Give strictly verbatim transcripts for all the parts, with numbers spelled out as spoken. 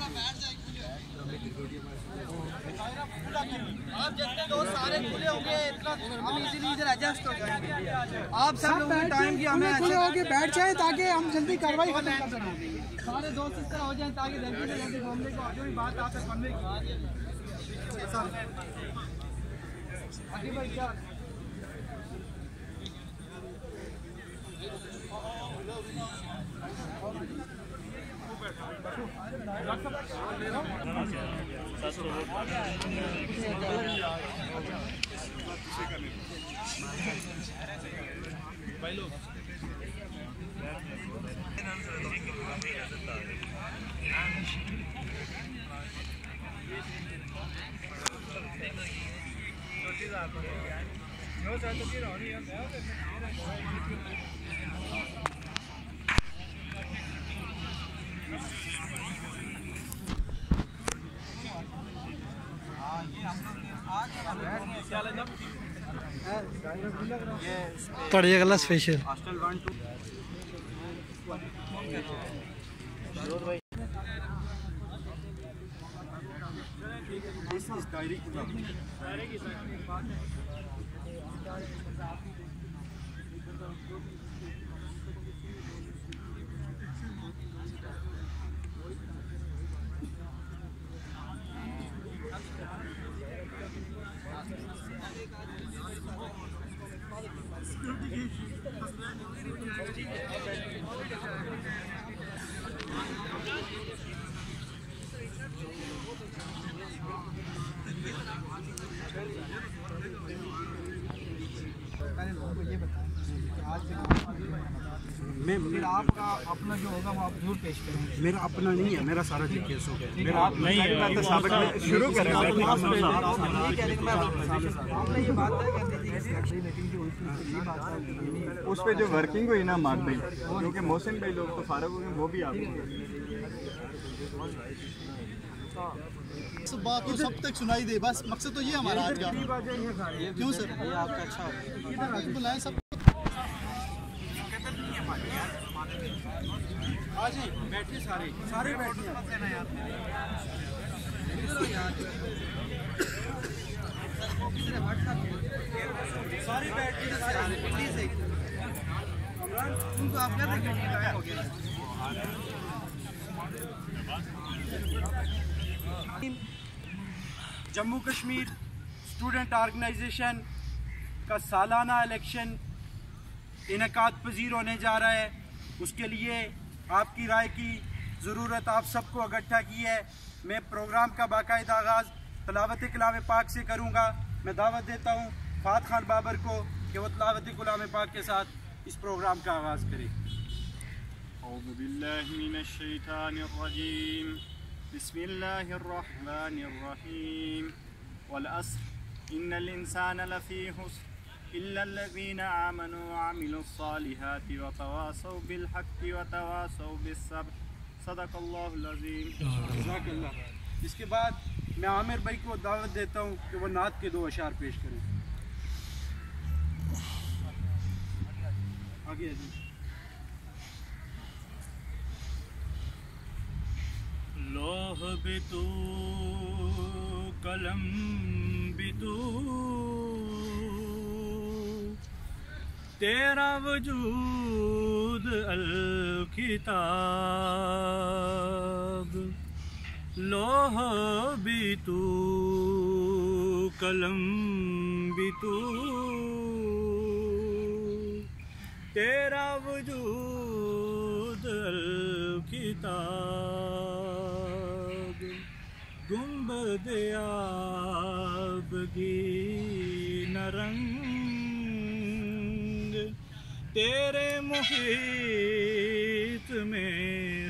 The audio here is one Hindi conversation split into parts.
आप जितने दोस्त सारे खुले होंगे इतना हम इजीली इधर एडजस्ट हो जाएंगे। आप सब लोग टाइम की हमें खुले होके बैठ जाए ताकि हम जल्दी कार्रवाई खत्म कर सकें। सारे दोस्त इस तरह हो जाएं ताकि जल्दी से जल्दी घूमने को आगे भी बात आप तक बनने की आगे भाई क्या पढ़िए गला स्पेशल मैं फिर आपका अपना जो होगा वो आप जरूर पेश करेंगे। मेरा अपना नहीं है, मेरा सारा जे के एस ओ है। मेरा नहीं है, तो सबक में शुरू करें। आपने ये बात तय कर दी थी मीटिंग जो हुई थी, उस पे जो वर्किंग हुई ना मार भाई, क्योंकि मोहसिन भाई लोग तो फारग हो गए, वो भी आ गए। बात तो सब तक सुनाई दे, बस मकसद तो ये हमारा आज का। क्यों सर? ये आपका अच्छा बुलाएं सब। हाँ जी, बैठिए सारे सारे बैठिए सारे बैठिए सारे उनको आप क्या देखेंगे हो गया। जम्मू कश्मीर स्टूडेंट ऑर्गेनाइजेशन का सालाना इलेक्शन इनेकाद पजीर होने जा रहा है। उसके लिए आपकी राय की ज़रूरत आप सबको इकट्ठा की है। मैं प्रोग्राम का बाकायदा आगाज़ तलावत कलाम पाक से करूँगा। मैं दावत देता हूँ फात खान बाबर को कि वो तलावत कलाम पाक के साथ इस प्रोग्राम का आगाज़ करें। औज़ु बिल्लाहि मिनश शैतानिर रजीम, बिस्मिल्लाहिर रहमानिर रहीम, वल अस्र इन्नल इंसाना लफ़ी खुस्र इल्लल्लज़ीना आमनू व अमिलुस्सालिहाति व तवासौ बिल हक़्क़ि व तवासौ बिस्सब्र, सदक़ल्लाहुल अज़ीम। जज़ाकल्लाह। इसके बाद मैं आमिर भाई को दावत देता हूँ कि वो नात के दो अशार पेश करें। आगे लोह भी तू कलम भी तू, तेरा वजूद अल किताब। लोह भी तू कलम भी तू, तेरा वजूद अल किताब। गुंबद आबगी न रंग, तेरे मुहीत में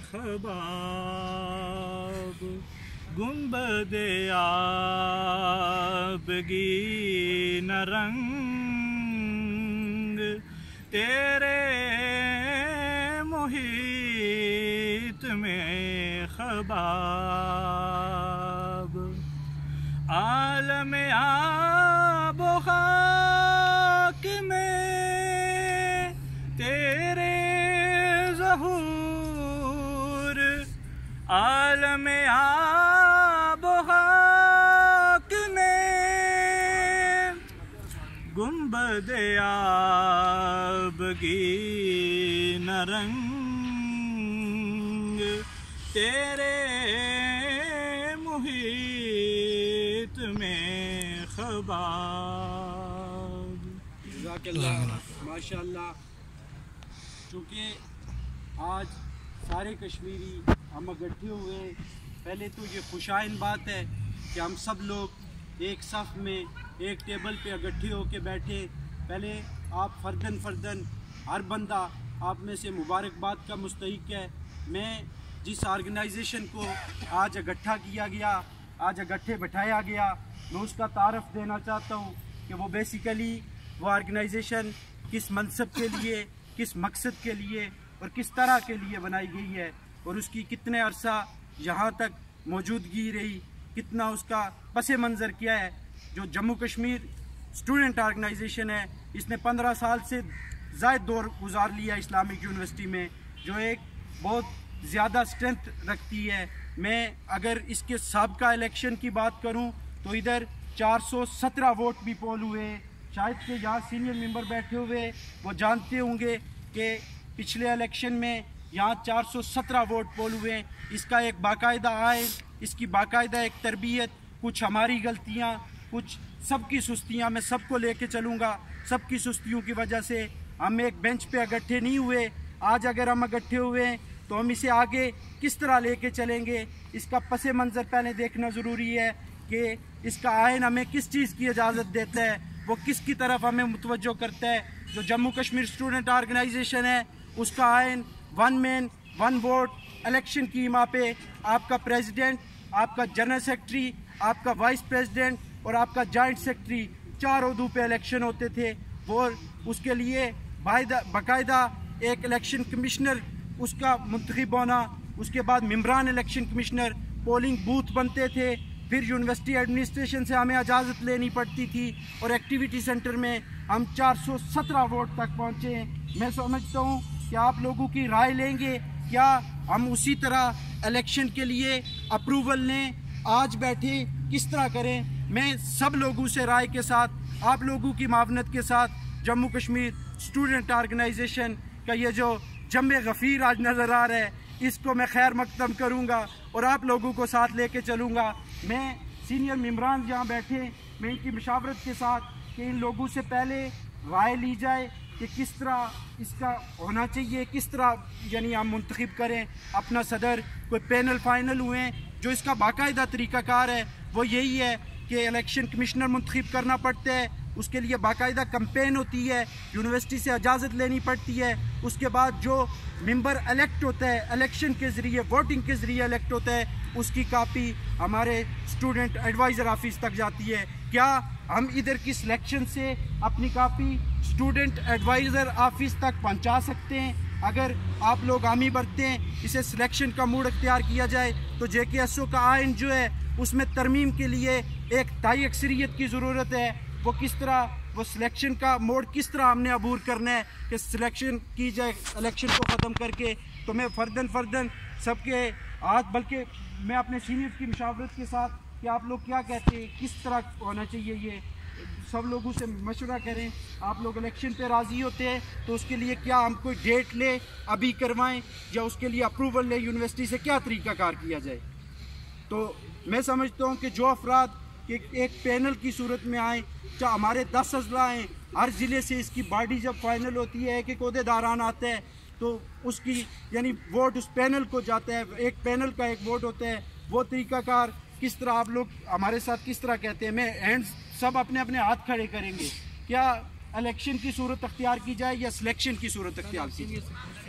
ख़बाब। गुंबद आबगी न रंग, तेरे मुहीत में ख़बाब। आलम आब खाक में तेरे ज़हूर, आलम आब खाक में गुंबद आबगी न रंग तेरे मुहीत में खबाब। माशाअल्लाह। चूँकि आज सारे कश्मीरी हम इकट्ठे हुए, पहले तो ये खुशाइन बात है कि हम सब लोग एक सफ़ में एक टेबल पे इकट्ठे होके बैठे। पहले आप फ़र्दन फ़र्दन हर बंदा आप में से मुबारकबाद का मुस्तहिक है। मैं जिस ऑर्गेनाइजेशन को आज इकट्ठा किया गया, आज इकट्ठे बैठाया गया, मैं उसका तारफ़ देना चाहता हूँ कि वो बेसिकली वो ऑर्गेनाइजेशन किस मनसब के लिए, किस मकसद के लिए और किस तरह के लिए बनाई गई है और उसकी कितने अरसा यहाँ तक मौजूदगी रही, कितना उसका पस मंज़र क्या है। जो जम्मू कश्मीर स्टूडेंट ऑर्गेनाइजेशन है, इसने पंद्रह साल से ज़ायद दौर गुजार लिया इस्लामिक यूनिवर्सिटी में, जो एक बहुत ज़्यादा स्ट्रेंथ रखती है। मैं अगर इसके साबका इलेक्शन की बात करूं तो इधर चार सौ सत्रह वोट भी पोल हुए। शायद कि यहाँ सीनियर मेंबर बैठे हुए वो जानते होंगे कि पिछले इलेक्शन में यहाँ चार सौ सत्रह वोट पोल हुए। इसका एक बाकायदा आए, इसकी बाकायदा एक तरबियत, कुछ हमारी गलतियाँ, कुछ सबकी सुस्तियाँ, मैं सबको लेके चलूँगा। सबकी सुस्तियों की वजह से हम एक बेंच पे इकट्ठे नहीं हुए। आज अगर हम इकट्ठे हुए तो हम इसे आगे किस तरह लेके चलेंगे, इसका पस मंज़र पहले देखना ज़रूरी है कि इसका आयन हमें किस चीज़ की इजाज़त देता है, वो किस की तरफ हमें मुतवज्जो करता है। जो जम्मू कश्मीर स्टूडेंट ऑर्गेनाइजेशन है उसका आयन one man one vote election की माँ पे आपका प्रेसिडेंट, आपका जनरल सेक्रेटरी, आपका वाइस प्रेसिडेंट और आपका जॉइंट सेक्रेटरी चार उहदों पे इलेक्शन होते थे। वो उसके लिए बाकायदा एक इलेक्शन कमिश्नर उसका मुंतखब होना, उसके बाद मेम्बरान इलेक्शन कमिश्नर, पोलिंग बूथ बनते थे, फिर यूनिवर्सिटी एडमिनिस्ट्रेशन से हमें इजाज़त लेनी पड़ती थी और एक्टिविटी सेंटर में हम चार सौ सत्रह वोट तक पहुँचे हैं। मैं समझता हूँ कि आप लोगों की राय लेंगे, क्या हम उसी तरह इलेक्शन के लिए अप्रूवल लें, आज बैठे किस तरह करें। मैं सब लोगों से राय के साथ, आप लोगों की मावनत के साथ जम्मू कश्मीर स्टूडेंट ऑर्गेनाइजेशन का ये जो जम्मे गफ़ीर आज नज़र आ रहा है, इसको मैं खैर मकदम करूँगा और आप लोगों को साथ लेके चलूँगा। मैं सीनियर मेम्बरान जहाँ बैठे, मैं इनकी मशावरत के साथ कि इन लोगों से पहले राय ली जाए कि किस तरह इसका होना चाहिए, किस तरह यानी हम मुंतखब करें अपना सदर। कोई पैनल फाइनल हुए जो इसका बाकायदा तरीक़ाकार है वो यही है कि इलेक्शन कमिश्नर मुंतखब करना पड़ता है, उसके लिए बाकायदा कैंपेन होती है, यूनिवर्सिटी से इजाज़त लेनी पड़ती है। उसके बाद जो मेंबर इलेक्ट होता है इलेक्शन के ज़रिए, वोटिंग के ज़रिए इलेक्ट होता है, उसकी कापी हमारे स्टूडेंट एडवाइज़र ऑफिस तक जाती है। क्या हम इधर की सिलेक्शन से अपनी कापी स्टूडेंट एडवाइज़र ऑफिस तक पहुंचा सकते हैं? अगर आप लोग हामी बरतते हैं, इसे सिलेक्शन का मूड अख्तियार किया जाए तो जे के एस ओ का आइन जो है उसमें तरमीम के लिए एक ताई अक्सरियत की ज़रूरत है। वो किस तरह, वो सिलेक्शन का मोड किस तरह हमने अबूर करना है कि सिलेक्शन की जाए इलेक्शन को ख़त्म करके। तो मैं फ़र्दन फ़र्दन सबके हाथ, बल्कि मैं अपने सीनियर्स की मशावरत के साथ कि आप लोग क्या कहते हैं, किस तरह होना चाहिए, ये सब लोगों से मशवरा करें। आप लोग इलेक्शन पे राज़ी होते हैं तो उसके लिए क्या हम कोई डेट ले अभी करवाएं या उसके लिए अप्रूवल ले यूनिवर्सिटी से, क्या तरीक़ाकार किया जाए। तो मैं समझता हूँ कि जो अफराद कि एक पैनल की सूरत में आए, चाहे हमारे दस अजला हैं, हर ज़िले से इसकी बॉडी जब फाइनल होती है कि कोदेदारान आते हैं तो उसकी यानी वोट उस पैनल को जाता है, एक पैनल का एक वोट होता है। वो तरीक़ाकार किस तरह आप लोग हमारे साथ किस तरह कहते हैं। मैं हैंड्स सब अपने अपने हाथ खड़े करेंगे, क्या इलेक्शन की सूरत अख्तियार की जाए या सिलेक्शन की सूरत अख्तियार की जाए?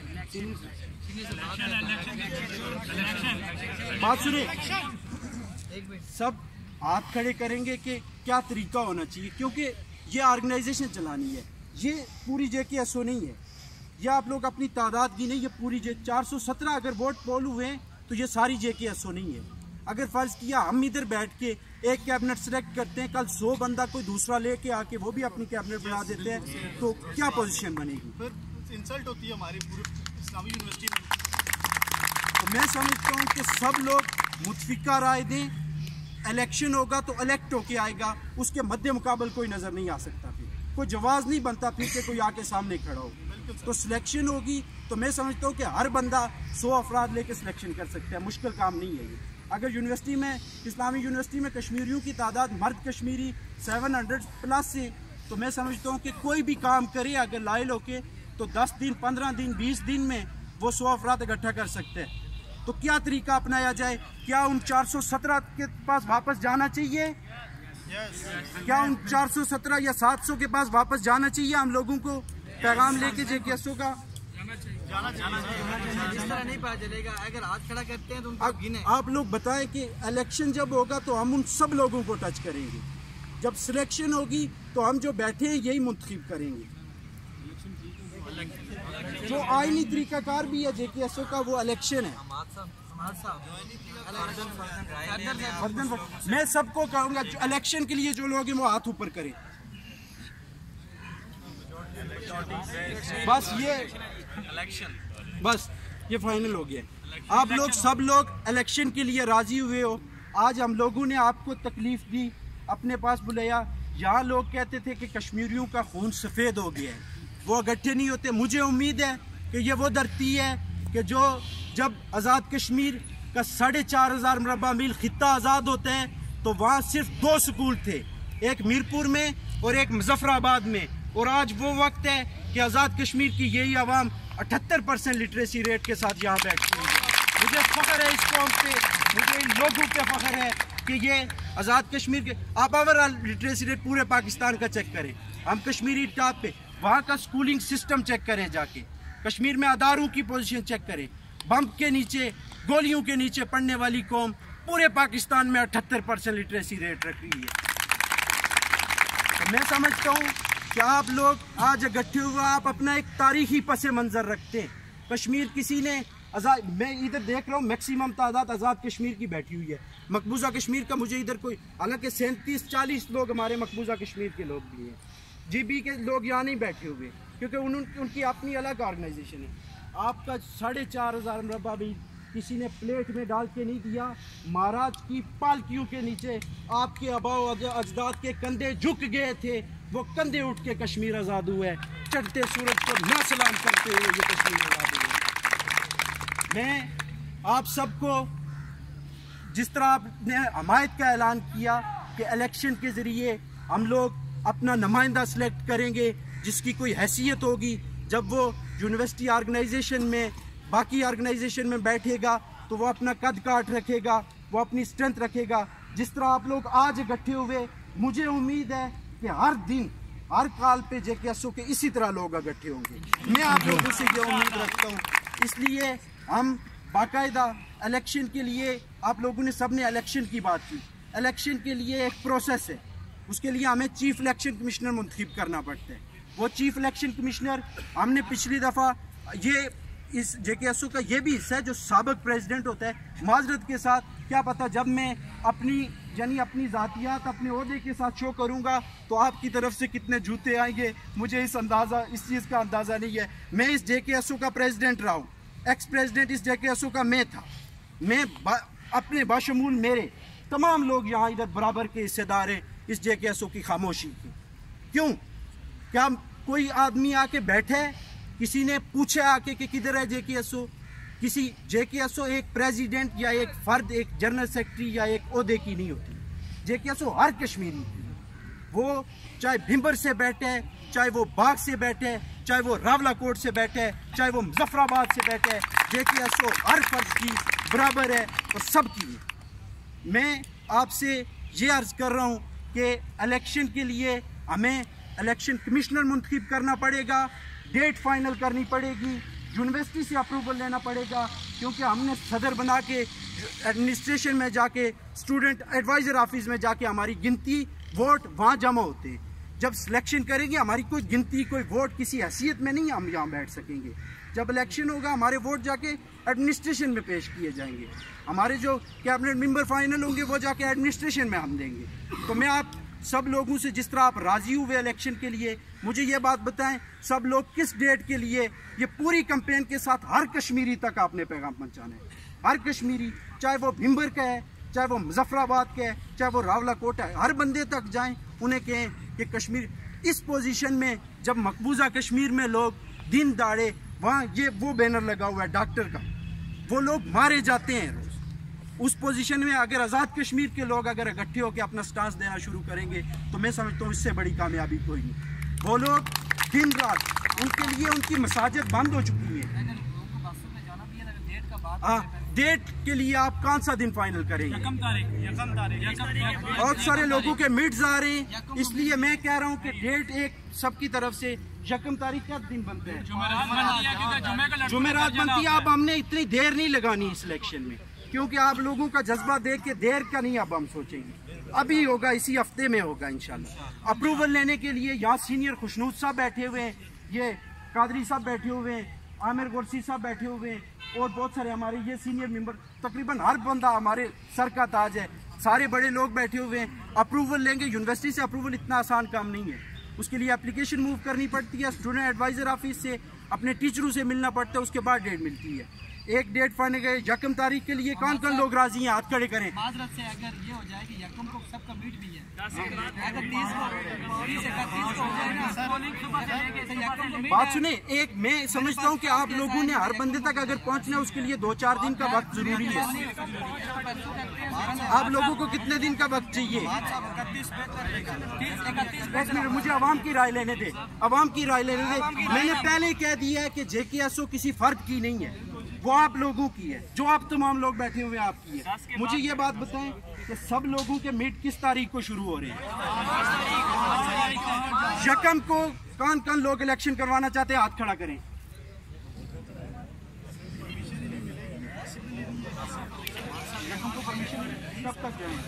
बात सुनिए, सब हाथ खड़े करेंगे कि क्या तरीका होना चाहिए, क्योंकि ये ऑर्गेनाइजेशन चलानी है, ये पूरी जे के एस ओ नहीं है। या आप लोग अपनी तादाद गिने, ये पूरी जे चार सौ सत्रह अगर वोट पोल हुए हैं तो ये सारी जे के एस ओ नहीं है। अगर फ़र्ज़ किया हम इधर बैठ के एक कैबिनेट सेलेक्ट करते हैं, कल सौ बंदा कोई दूसरा लेके आके वो भी अपनी कैबिनेट बना देते हैं, तो क्या पोजीशन बनेगी? फिर इंसल्ट होती है हमारी पूरी इस्लामी यूनिवर्सिटी में। तो मैं समझता हूँ कि सब लोग मुतफिका राय दें। इलेक्शन होगा तो इलेक्ट होके आएगा, उसके मध्य मुकाबल कोई नज़र नहीं आ सकता, फिर कोई जवाब नहीं बनता फिर के कोई आके सामने खड़ा हो। तो सिलेक्शन होगी तो मैं समझता हूँ कि हर बंदा सौ अफराद लेके सिलेक्शन कर सकता है, मुश्किल काम नहीं है ये। अगर यूनिवर्सिटी में, इस्लामिक यूनिवर्सिटी में कश्मीरियों की तादाद मर्द कश्मीरी सेवन हंड्रेड प्लस से, तो मैं समझता हूँ कि कोई भी काम करे अगर लाइल होके तो दस दिन पंद्रह दिन बीस दिन में वो सौ अफराद इकट्ठा कर सकते हैं। तो क्या तरीका अपनाया जाए? क्या उन चार सौ सत्रह के पास वापस जाना चाहिए? yes. क्या उन चार सौ सत्रह या सात सौ के पास वापस जाना चाहिए? हम लोगों को पैगाम लेके जे के एस ओ का जाना चाहिए। जिस तरह नहीं पता चलेगा अगर हाथ खड़ा करते हैं तो उनको गिने। आप लोग बताएं कि इलेक्शन जब होगा तो हम उन सब लोगों को टच करेंगे, जब सिलेक्शन होगी तो हम जो बैठे हैं यही मुंतखब करेंगे। जो आईनी तरीकाकार भी है जे के एस ओ का वो इलेक्शन है। मैं सबको कहूँगा इलेक्शन के लिए जो लोग हैं वो हाथ ऊपर करें। बस ये इलेक्शन बस ये फाइनल हो गया। आप लोग सब लोग इलेक्शन के लिए राजी हुए हो। आज हम लोगों ने आपको तकलीफ दी, अपने पास बुलाया। यहाँ लोग कहते थे कि कश्मीरियों का खून सफ़ेद हो गया है, वो इकट्ठे नहीं होते। मुझे उम्मीद है कि ये वो धरती है कि जो जब आज़ाद कश्मीर का साढ़े चार हज़ार मरबा मील खित्ता आज़ाद होता है तो वहाँ सिर्फ दो स्कूल थे, एक मीरपुर में और एक मुजफ्फराबाद में। और आज वो वक्त है कि आज़ाद कश्मीर की यही आवाम अठहत्तर परसेंट लिटरेसी रेट के साथ यहाँ बैठती है। मुझे फ़ख्र है इस कौम पे, मुझे इन लोगों पे फ़ख्र है कि ये आज़ाद कश्मीर के, आप ओवरऑल लिटरेसी रेट पूरे पाकिस्तान का चेक करें, हम कश्मीरी टॉप पे, वहाँ का स्कूलिंग सिस्टम चेक करें जाके, कश्मीर में अदारों की पोजीशन चेक करें, बम के नीचे गोलियों के नीचे पढ़ने वाली कौम पूरे पाकिस्तान में अठहत्तर परसेंट लिटरेसी रेट रख रही है। तो मैं समझता हूँ कि आप लोग आज इकट्ठे हुए, आप अपना एक तारीखी पस मंज़र रखते हैं। कश्मीर किसी ने आज़ाद, मैं इधर देख रहा हूँ मैक्सिमम तादाद आज़ाद कश्मीर की बैठी हुई है। मकबूजा कश्मीर का मुझे इधर कोई, हालांकि सैंतीस चालीस लोग हमारे मकबूजा कश्मीर के लोग भी हैं, जी बी के लोग यहाँ नहीं बैठे हुए क्योंकि उन, उनकी अपनी अलग ऑर्गेनाइजेशन है। आपका साढ़े चार हज़ार मरबा भी किसी ने प्लेट में डाल के नहीं दिया। महाराज की पालकियों के नीचे आपके आबाओ अजदाद के कंधे झुक गए थे, वो कंधे उठ के कश्मीर आज़ाद हुए। चढ़ते सूरज को ना सलाम करते हुए ये कश्मीर आज़ाद हुए। मैं आप सबको, जिस तरह आपने हमायत का ऐलान किया कि इलेक्शन के ज़रिए हम लोग अपना नुमाइंदा सेलेक्ट करेंगे जिसकी कोई हैसियत होगी, जब वो यूनिवर्सिटी ऑर्गेनाइजेशन में बाकी ऑर्गेनाइजेशन में बैठेगा तो वो अपना कद काट रखेगा, वो अपनी स्ट्रेंथ रखेगा। जिस तरह आप लोग आज इकट्ठे हुए, मुझे उम्मीद है कि हर दिन हर काल पे जे के एस ओ के इसी तरह लोग इकट्ठे होंगे। मैं आप लोगों से ये उम्मीद रखता हूँ। इसलिए हम बाकायदा इलेक्शन के लिए, आप लोगों ने सब ने इलेक्शन की बात की, इलेक्शन के लिए एक प्रोसेस है, उसके लिए हमें चीफ इलेक्शन कमिश्नर मुंतखब करना पड़ता है। वो चीफ इलेक्शन कमिश्नर हमने पिछली दफ़ा, ये इस जे के एस ओ का ये भी हिस्सा है जो साबिक प्रेसिडेंट होता है। माजरत के साथ, क्या पता जब मैं अपनी यानी अपनी ज़ातियात अपने ओहदे के साथ शो करूँगा तो आपकी तरफ से कितने जूते आएंगे, मुझे इस अंदाज़ा इस चीज़ का अंदाज़ा नहीं है। मैं इस जे के एस ओ का प्रेसिडेंट रहा हूँ, एक्स प्रेसिडेंट इस जे के एस ओ का मैं था। मैं अपने बाशमूल मेरे तमाम लोग यहाँ इधर बराबर के हिस्सेदार हैं इस जे के एस ओ की खामोशी की। क्यों? क्या कोई आदमी आके बैठे, किसी ने पूछा आके कि किधर है जे के एस ओ? किसी जे के एस ओ एक प्रेसिडेंट या एक फ़र्द, एक जनरल सेक्रेटरी या एक ओहदे की नहीं होती। जे के एस ओ हर कश्मीरी की, वो चाहे भिंबर से बैठे, चाहे वो बाग से बैठे, चाहे वो रावलाकोट से बैठे, चाहे वो मुजफ्फराबाद से बैठे, जे के एस ओ हर फर्द की बराबर है और सब की है। मैं आपसे ये अर्ज़ कर रहा हूँ कि इलेक्शन के लिए हमें इलेक्शन कमिश्नर मुंतखब करना पड़ेगा, डेट फाइनल करनी पड़ेगी, यूनिवर्सिटी से अप्रूवल लेना पड़ेगा, क्योंकि हमने सदर बना के एडमिनिस्ट्रेशन में जाके, स्टूडेंट एडवाइज़र ऑफिस में जाके हमारी गिनती वोट वहाँ जमा होते हैं। जब सिलेक्शन करेंगे हमारी कोई गिनती, कोई वोट किसी हैसियत में नहीं हम यहाँ बैठ सकेंगे। जब इलेक्शन होगा हमारे वोट जाके एडमिनिस्ट्रेशन में पेश किए जाएंगे, हमारे जो कैबिनेट मेंबर फाइनल होंगे वो जाके एडमिनिस्ट्रेशन में हम देंगे। तो मैं आप सब लोगों से, जिस तरह आप राज़ी हुए इलेक्शन के लिए, मुझे ये बात बताएं सब लोग किस डेट के लिए, ये पूरी कैंपेन के साथ हर कश्मीरी तक आपने पैगाम पहुँचाना है। हर कश्मीरी, चाहे वो भिम्बर का है, चाहे वो मुजफ्फराबाद का है, चाहे वो रावलाकोट है, हर बंदे तक जाएं, उन्हें कहें कि कश्मीर इस पोजीशन में, जब मकबूजा कश्मीर में लोग दिन दाड़े, वहाँ ये वो बैनर लगा हुआ है डॉक्टर का, वो लोग मारे जाते हैं रोज। उस पोजीशन में अगर आज़ाद कश्मीर के लोग अगर इकट्ठे होकर अपना स्टांस देना शुरू करेंगे तो मैं समझता हूँ इससे बड़ी कामयाबी कोई नहीं। वो लोग दिन रात, उनके लिए उनकी मसाजिद बंद हो चुकी है। हाँ, डेट के लिए आप कौन सा दिन फाइनल करेंगे? यकम तारीख, यकम तारीख। बहुत सारे लोगों के मिड्स आ रहे हैं, इसलिए मैं कह रहा हूँ कि डेट एक सबकी तरफ से यकम तारीख का दिन बनता है, जुमेरात बनती है। अब हमने इतनी देर नहीं लगानी इस इलेक्शन में, क्योंकि आप लोगों का जज्बा देख के देर का नहीं अब हम सोचेंगे, अभी होगा, इसी हफ्ते में होगा इंशाल्लाह। अप्रूवल लेने के लिए यहाँ सीनियर खुशनूद साहब बैठे हुए हैं, ये कादरी साहब बैठे हुए हैं, आमिर गुरसी साहब बैठे हुए हैं, और बहुत सारे हमारे ये सीनियर मेंबर, तकरीबन हर बंदा हमारे सर का ताज है, सारे बड़े लोग बैठे हुए हैं। अप्रूवल लेंगे, यूनिवर्सिटी से अप्रूवल इतना आसान काम नहीं है, उसके लिए एप्लीकेशन मूव करनी पड़ती है, स्टूडेंट एडवाइजर ऑफिस से अपने टीचरों से मिलना पड़ता है, उसके बाद डेट मिलती है। एक डेट फाइनल गए यकम तारीख के लिए कौन कौन लोग राजी हैं? हाथ खड़े करें। माजरत से अगर ये हो जाए कि यकम को सबका मीट भी है, अगर तीस को तीस इकतीस को हो जाए ना, यकम को मीट बात सुने, एक मैं समझता हूँ कि आप लोगों ने हर बंदे तक अगर पहुँचना है उसके लिए दो चार दिन का वक्त जरूरी है। आप लोगों को कितने दिन का वक्त चाहिए? एक मिनट, मुझे आवाम की राय लेने दे, आवाम की राय लेने दे। मैंने पहले कह दिया है कि जे के एस ओ किसी फर्द की नहीं है, वो आप लोगों की है, जो आप तमाम लोग बैठे हुए हैं आपकी है। मुझे ये बात बताएं कि सब लोगों के मीट किस तारीख को शुरू हो रहे हैं? यकम को कौन कौन लोग इलेक्शन करवाना चाहते हैं? हाथ खड़ा करें। यकम को परमिशन कब तक जाएं?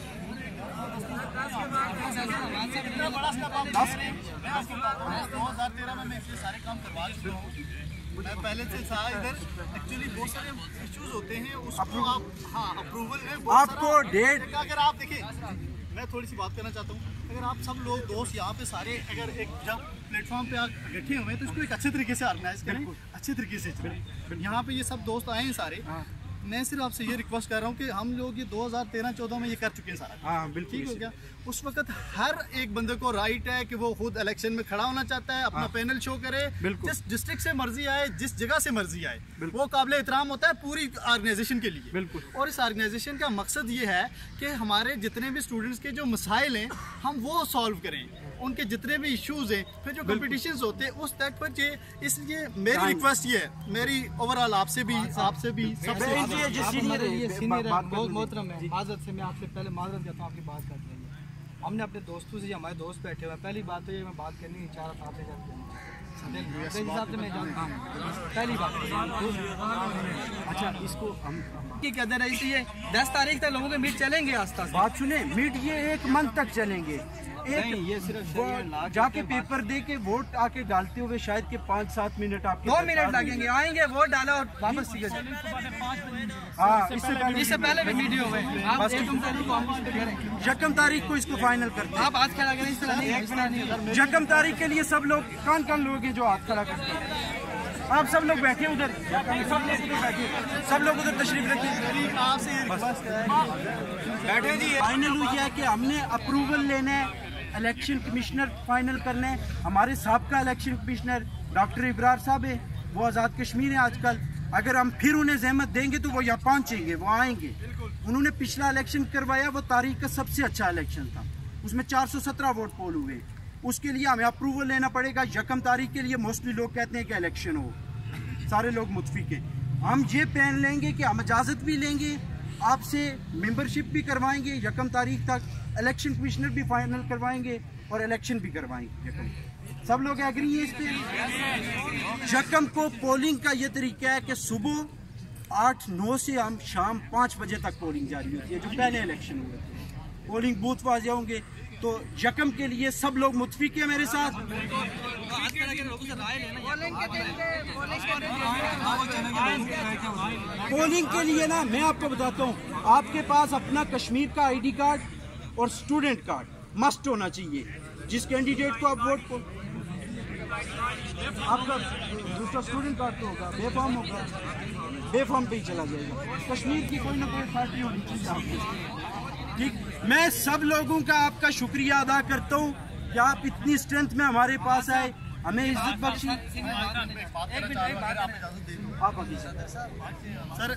दो हजार तेरह में मैं इसलिए सारे काम करवा चुका हूँ, मैं पहले से था इधर। एक्चुअली बहुत सारे इश्यूज होते हैं, उसको आप हाँ अप्रूवल में आपको डेट, अगर आप देखें, मैं थोड़ी सी बात करना चाहता हूँ, अगर आप सब लोग दोस्त यहाँ पे सारे अगर एक जब प्लेटफॉर्म पे आप इकट्ठे हुए हैं तो इसको एक अच्छे तरीके से ऑर्गेनाइज करें, अच्छे तरीके से चलें। यहाँ पे ये सब दोस्त आए हैं सारे, मैं सिर्फ आपसे ये रिक्वेस्ट कर रहा हूँ कि हम लोग ये दो हज़ार तेरह चौदह में ये कर चुके हैं सारा। हाँ बिल्कुल ठीक हो गया। उस वक्त हर एक बंदे को राइट है कि वो खुद इलेक्शन में खड़ा होना चाहता है, अपना हाँ। पैनल शो करे, जिस डिस्ट्रिक्ट से मर्जी आए, जिस जगह से मर्जी आए, वो काबिल एहतराम होता है पूरी ऑर्गेनाइजेशन के लिए। बिल्कुल। और इस ऑर्गेनाइजेशन का मकसद ये है कि हमारे जितने भी स्टूडेंट्स के जो मसाइल हैं हम वो सॉल्व करें, उनके जितने भी इश्यूज हैं, फिर जो कॉम्पिटिशन्स होते हैं उस तक पर। इसलिए मेरी रिक्वेस्ट ये है, मेरी ओवरऑल आपसे भी आपसे भी सबसे बहुत मोहतरम है, माजरत से मैं आपसे पहले माजरत करता हूँ आपकी बात करते हैं। हमने अपने दोस्तों से, हमारे दोस्त बैठे हुए हैं, पहली बात तो ये मैं बात करनी चाह रहा था आपसे, हिसाब से मैं जानता हूँ पहली बात। अच्छा, इसको हम क्या दे रही थी, ये दस तारीख तक लोगों के मीट चलेंगे आस्था से। बात सुने, मीट ये एक मंथ तक चलेंगे, एक ये सिर्फ जाके पेपर दे के वोट आके डालते हुए शायद के पाँच सात मिनट आपके दो मिनट लगेंगे, आएंगे वोट डाला और वापस सीधे। हाँ, इससे पहले इससे पहले भी वीडियो हुए। यकम तारीख को इसको फाइनल करते हैं। आप हाथ खड़ा करें, इस तरह नहीं। यकम तारीख के लिए सब लोग कौन कौन लोग हैं जो हाथ खड़ा करते हैं? आप सब लोग बैठे उधर, सब लोग उधर बैठे, सब लोग उधर तशरीफ रखिए। बैठे जी। फाइनल हुई है कि हमने अप्रूवल लेना है, इलेक्शन कमिश्नर फाइनल करना है। हमारे साहबका इलेक्शन कमिश्नर डॉक्टर इब्रार साहब है, वो आज़ाद कश्मीर है आजकल। अगर हम फिर उन्हें जहमत देंगे तो वो यहाँ पहुँचेंगे, वो आएंगे। उन्होंने पिछला इलेक्शन करवाया, वो तारीख का सबसे अच्छा इलेक्शन था, उसमें चार सौ सत्रह वोट पोल हुए। उसके लिए हमें अप्रूवल लेना पड़ेगा। यकम तारीख के लिए मोस्टली लोग कहते हैं कि इलेक्शन हो, सारे लोग मुतफिक हैं। हम ये पहन लेंगे कि हम इजाज़त भी लेंगे आपसे, मेंबरशिप भी करवाएंगे यकम तारीख तक, इलेक्शन कमिश्नर भी फाइनल करवाएंगे और इलेक्शन भी करवाएंगे यकम। सब लोग एग्री हैं इस पे? यकम को पोलिंग का ये तरीका है कि सुबह आठ नौ से हम शाम पाँच बजे तक पोलिंग जारी होती है, जो पहले इलेक्शन हुए थे। पोलिंग बूथ पर आ जाओगे तो यकम के लिए सब लोग मुतफिक है मेरे साथ। पोलिंग के लिए ना मैं आपको बताता हूँ, आपके पास अपना कश्मीर का आईडी कार्ड और स्टूडेंट कार्ड मस्ट होना चाहिए। जिस कैंडिडेट को आप वोट को, आपका दूसरा स्टूडेंट कार्ड तो होगा, बेफाम होगा। बेफॉर्म पे ही चला जाएगा। कश्मीर की कोई ना कोई पार्टी होनी चाहिए। ठीक, मैं सब लोगों का आपका शुक्रिया अदा करता हूँ कि आप इतनी स्ट्रेंथ में हमारे पास आए, हमें इज्जत बख्शी। आप सर,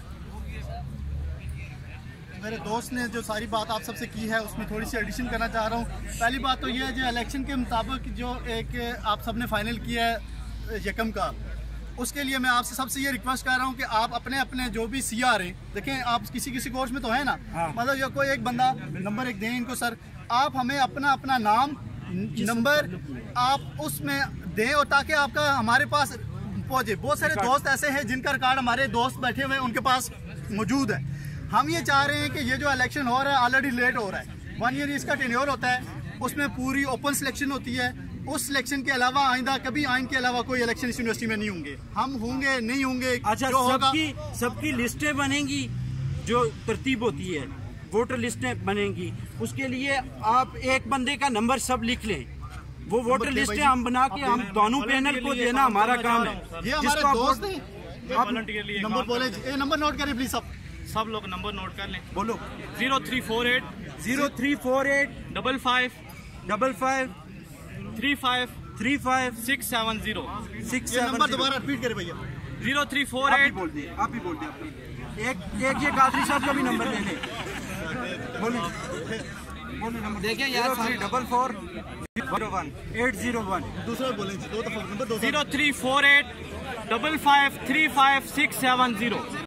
मेरे दोस्त ने जो सारी बात आप सबसे की है उसमें थोड़ी सी एडिशन करना चाह रहा हूँ। पहली बात तो ये है, जो इलेक्शन के मुताबिक जो एक आप सबने फाइनल किया है यकम का, उसके लिए मैं आपसे सबसे ये रिक्वेस्ट कर रहा हूँ कि आप अपने अपने जो भी सी आर हैं, देखें आप किसी किसी कोर्स में तो है ना, मतलब ये कोई एक बंदा नंबर एक दें इनको सर, आप हमें अपना अपना नाम नंबर आप उसमें दें और ताकि आपका हमारे पास पहुँचे। बहुत सारे दोस्त ऐसे हैं जिनका रिकॉर्ड हमारे दोस्त बैठे हुए उनके पास मौजूद है। हम ये चाह रहे हैं कि ये जो इलेक्शन हो रहा है ऑलरेडी लेट हो रहा है, वन ईयर इसका टेन्योर होता है, उसमें पूरी ओपन सिलेक्शन होती है। उस सिलेक्शन के अलावा आइंदा कभी आइन के अलावा कोई इलेक्शन इस यूनिवर्सिटी में नहीं होंगे। हम होंगे नहीं होंगे, अच्छा, सबकी सबकी लिस्टें बनेंगी, जो तरतीब होती है वोटर लिस्टें बनेंगी, उसके लिए आप एक बंदे का नंबर सब लिख लें, वो वोटर लिस्टें हम बना के हम दोनों पैनल को देना हमारा काम है। ये हमारे दोस्त हैं, आप नंबर बोले, ये नंबर नोट करें प्लीज, सब सब लोग नंबर नोट कर लें। बोलो, zero three four eight zero three four eight double five double five three five three five six seven zero six ये सेवन। नंबर दोबारा रिपीट करें भैया। जीरो थ्री फोर आप ही एट बोल दिए, आप ही बोल दिए। एक एक ये कादरी साहब का भी नंबर ले लें, बोलिए बोलिए नंबर। देखिए यार, three double four zero one eight zero one. दूसरा बोलें, दो दफा नंबर दो zero three four eight double five three five six seven zero.